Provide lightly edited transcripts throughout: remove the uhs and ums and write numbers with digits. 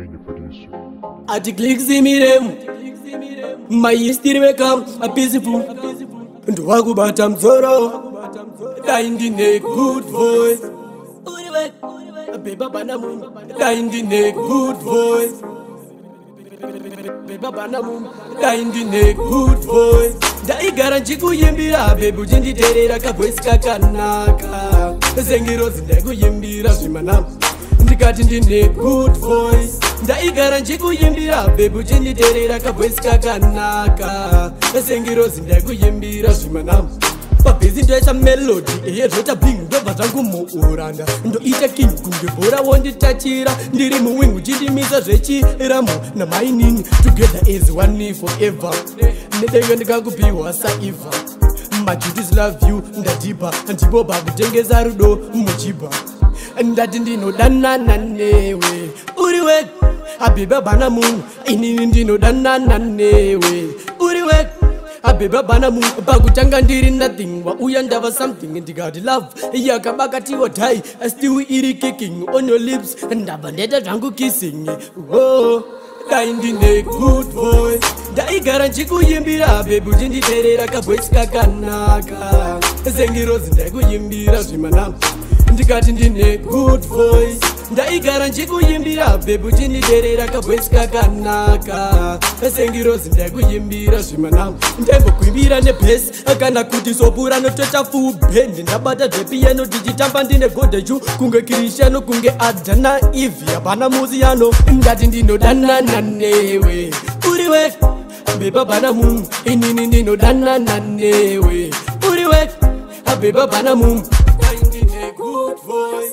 At the clicks in me them, my history become a peaceful. And wagu batam zoro, dying in a good voice. A baby banamum, dying in a good voice. Baby banamum, dying in a good voice. Dai garanti kuyimbira baby ujinditerera kabwesi kakanaka. Zengiro zinde kuyimbira zimana. Ndikati ndine good voice. Dai garanti kuyimbira baby ujinditerera kabwesi kakanaka. Zengiro zinde kuyimbira zimana. Pabizi ndoita melody eyezvota bing ndobva zvangu muuranda ndoita king kunge bhora wonditachira ndiri muwing uchindimisa zvechiramo namainini together as one forever nedenga ndikakupiwa saiva majutis love you ndatipa ndipo pakutengesa rudo muchipa ndati ndinodanana newe uri wega abheba bana munhu inini ndinodanana newe uri wega abheba bana munhu pakutanga ndiri nothing wauya ndava something ndikati love yakabakatiwa dai still iri kicking on your lips ndabva ndaita zvangu kissing oh dai ndine good voice ndaigara ndichikuyimbira baby uchinditerera kabwesi kakanaka sengirozi ndaikuyimbira zvimana ndikati ndine good voice ndaigara ndichikuyimbira baby uchinditerera kabwesi kakanaka sengirozi ndaikuyimbira zvimana ndaimbokuimbira nebhesi kana kuti sopura notocha full band ndabata zvepiyano ndichitamba ndine godeju kunge krishano kunge adhana ivi hapana musiyano ndati ndinodanana newe uri wega abheba bana munhu inini ndinodanana newe uri wega abheba bana munhu ndine good voice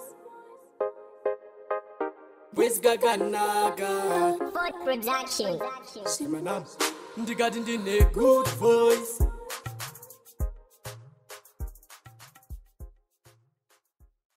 bwesi kakanaka Fort Production. Simana ndikati ndine good voice